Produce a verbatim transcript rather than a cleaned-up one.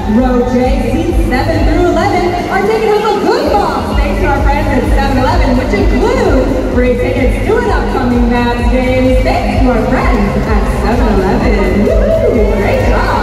Row J, seats seven through eleven are taking home a good box thanks to our friends at seven eleven, which includes free tickets to an upcoming Mavs game thanks to our friends at seven eleven. Woohoo! Great job!